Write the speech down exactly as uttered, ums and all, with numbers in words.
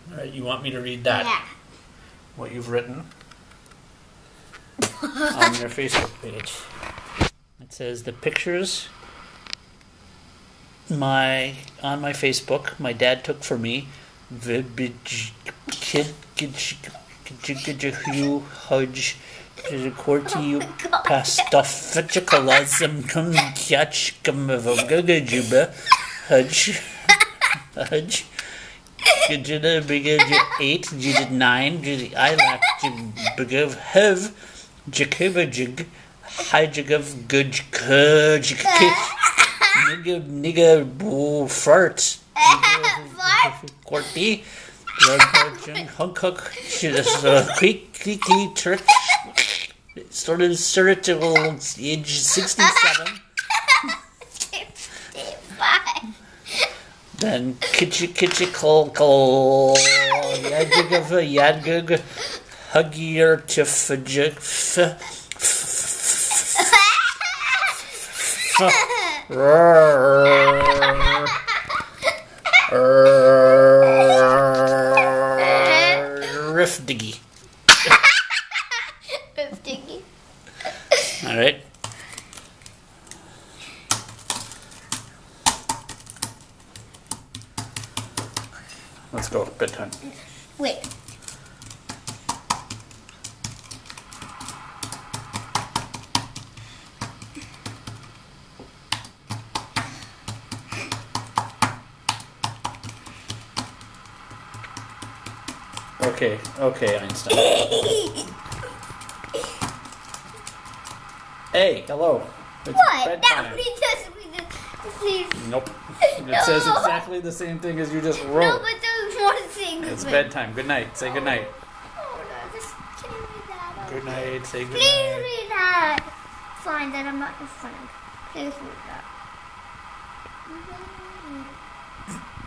All right, you want me to read that? Yeah. What you've written on your Facebook page. It says the pictures my on my Facebook my dad took for me. Korti pastofichikalasm kum catch kum vogajuba hudge hudge Gajida Brigade eight, Jid nine, Jid I lack Jig Hev Jacoba Jig Hijagav Gudge Kudge Nigga Nigga Boo Fart Korti Hunk Hook Quick Kiki Turk started Surgical age sixty-seven. Then kitchi kitchi kol kol yadgug yadgug huggier tifajik Rifdiggy. Rifdiggy. All right. Let's go. Bedtime. Wait. Okay, okay, Einstein. Hey, hello. It's What? bedtime. That we just, we just, please. Nope. It says exactly the same thing as you just wrote. No, but there's more things. It's bedtime. Good night. Say good night. Oh, no, just, can you read that? Good night. Say good Please night. read that. Fine, then I'm not your friend. Please read that.